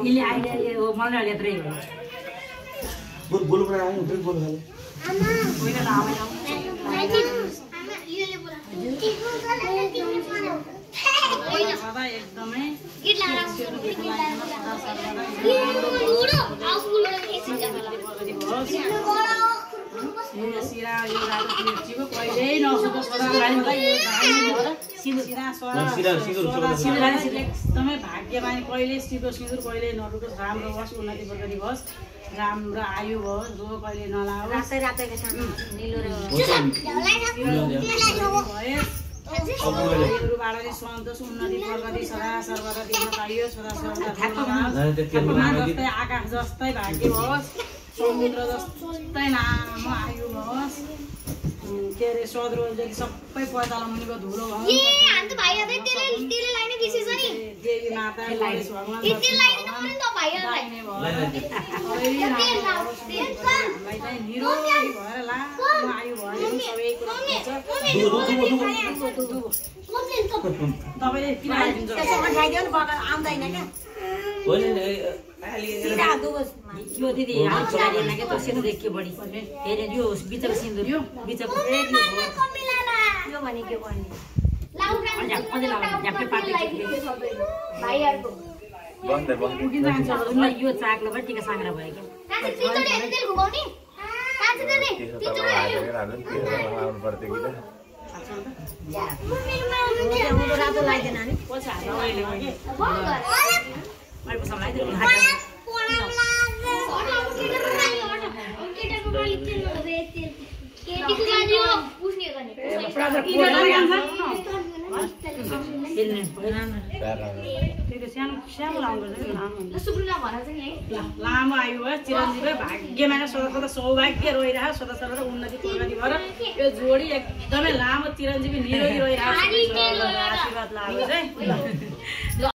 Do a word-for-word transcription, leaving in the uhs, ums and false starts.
इले आइले हो मलाई लेत्रै हो बोल बोल बना आयो बोल बोल खाले आमा कोइले लामै लाउ आमा इले बोला बाबा एकदमै गीत लारा गीत लारा यो सिरा यो रातो चिको कहिले नसुको सदा लाइनलाई यो भाइले सिरा सिरा सिन्दुर सिरा एकदमै भाग्यमानी कहिले सिधो सिन्दुर कहिले नरुको राम्रो होस् उन्नति प्रगति होस् राम्रो आयु होस् जो कहिले नलाओस् रातै रातैको छ निलो र गुरुबाट नि सन्तोष उन्नति प्रगति सदा सर्वदा दिन पाइयो सदा सर्वदा जस्तै आकाश जस्तै भाग्य होस् समुद्र जस्तै लामो आयु होस् के अरे सदरो जति सबै पैताला मुनिको धुलो होस् देवी माता गणेश भगवान निरोगी भएर लामो आयु भयो सबै कुरा तपाईले किन आइदिन्छ आउँदैन क्या यो दिदी आउँछ आएन के त सिन्दुर के बढी हेरे यो बिचको सिन्दुर यो बिचको यो भने के भन्ने लाउडा अझै लाउडा झ्याप्पै पार्टी भाइहरुको बन्द बन्द उकिन जान्छ उलाई यो चाक्लो पनि टिका साङ्ग्रा भयो के कान्छे तितोले तेल घुमाउने कान्छे तेलले तितोले आउनु पर्छ कि त मेरो रातो लाइदैन नि पछि हात अहिले हो के मैले पसम लाइदिनु हात केटीको लागि पुस्ने गर्ने लामो आयु भयो चिरञ्जीवी भाग्यमा सदा सदा सौभाग्य रहिरह सदा सदा उन्नति प्रगति भएर यो जोडी एकदमै लामो चिरञ्जीवी निरोगी रहिरह आशीर्वाद लाग्यो चाहिँ